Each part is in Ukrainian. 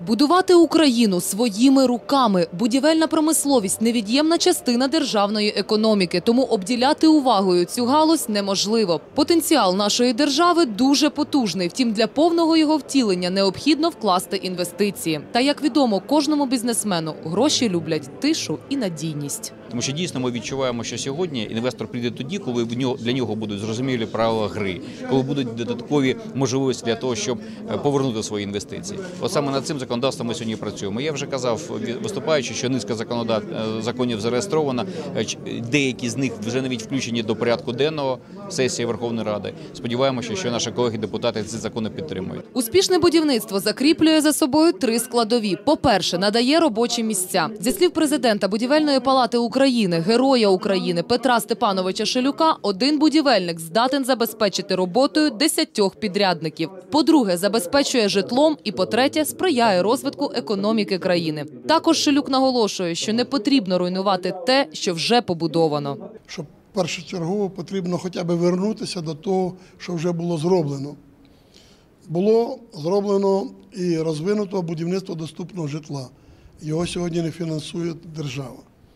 Будувати Україну своїми руками. Будівельна промисловість – невід'ємна частина державної економіки, тому обділяти увагою цю галузь неможливо. Потенціал нашої держави дуже потужний, втім для повного його втілення необхідно вкласти інвестиції. Та, як відомо кожному бізнесмену, гроші люблять тишу і надійність. Тому що дійсно ми відчуваємо, що сьогодні інвестор прийде тоді, коли для нього будуть зрозумілі правила гри, коли будуть додаткові можливості для того, щоб повернути свої інвестиції. От саме над цим законодавством ми сьогодні працюємо. Я вже казав, виступаючи, що низка законів зареєстрована, деякі з них вже навіть включені до порядку денного сесії Верховної Ради. Сподіваємося, що наші колеги-депутати ці закони підтримують. Успішне будівництво закріплює за собою три складові. По-перше, надає робочі місця. Зі слів президента Будівельної палати України, Героя України Петра Степановича Шелюка, один будівельник здатен забезпечити роботою 10 підрядників. По-друге, забезпечує житлом і, по-третє, сприяє розвитку економіки країни. Також Шелюк наголошує, що не потрібно руйнувати те, що вже побудовано. Щоб першочергово потрібно хоча б вернутися до того, що вже було зроблено. Було зроблено і розвинуто будівництво доступного житла. Його сьогодні не фінансує держава.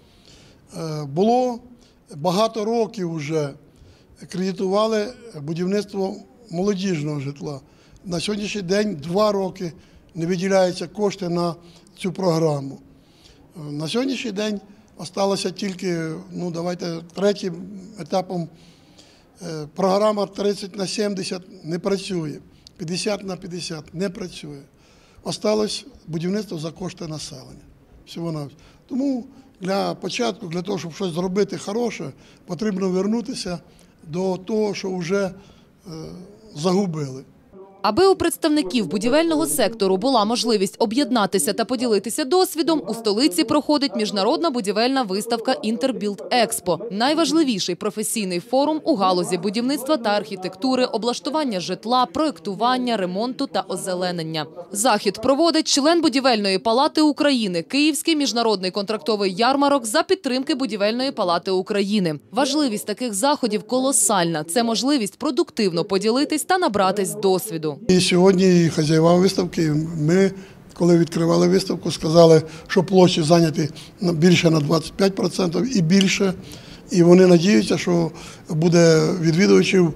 Було багато років вже кредитували будівництво молодіжного житла. На сьогоднішній день 2 роки не виділяються кошти на цю програму. На сьогоднішній день залишилося тільки, третім етапом програма 30/70 не працює, 50/50 не працює. Осталось будівництво за кошти населення. Всього-навсього. Тому для початку, для того, щоб щось зробити хороше, потрібно повернутися до того, що вже загубили. Аби у представників будівельного сектору була можливість об'єднатися та поділитися досвідом, у столиці проходить міжнародна будівельна виставка «Інтербілд-Експо» – найважливіший професійний форум у галузі будівництва та архітектури, облаштування житла, проєктування, ремонту та озеленення. Захід проводить член Будівельної палати України, Київський міжнародний контрактовий ярмарок за підтримки Будівельної палати України. Важливість таких заходів колосальна – це можливість продуктивно поділитись та набратись досвіду. І сьогодні хазяїва виставки, ми, коли відкривали виставку, сказали, що площі зайняті більше на 25% і більше. І вони надіються, що буде відвідувачів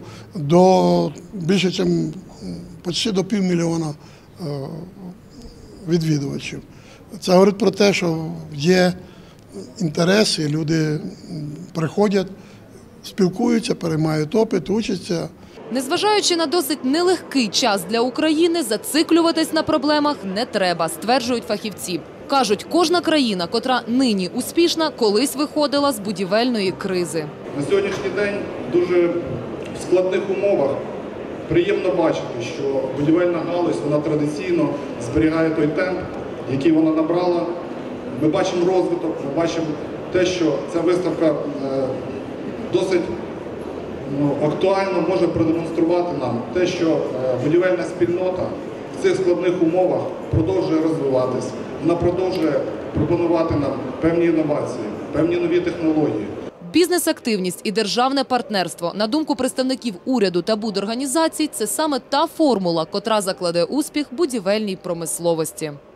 більше, ніж почти до 500 000 відвідувачів. Це говорить про те, що є інтерес, і люди приходять, спілкуються, переймають опит, учаться. Незважаючи на досить нелегкий час для України, зациклюватись на проблемах не треба, стверджують фахівці. Кажуть, кожна країна, котра нині успішна, колись виходила з будівельної кризи. На сьогоднішній день дуже в складних умовах приємно бачити, що будівельна галузь, вона традиційно зберігає той темп, який вона набрала. Ми бачимо розвиток, ми бачимо те, що ця виставка досить актуально може продемонструвати нам те, що будівельна спільнота в цих складних умовах продовжує розвиватись, вона продовжує пропонувати нам певні інновації, певні нові технології. Бізнес-активність і державне партнерство, на думку представників уряду та будорганізацій, це саме та формула, котра закладе успіх будівельній промисловості.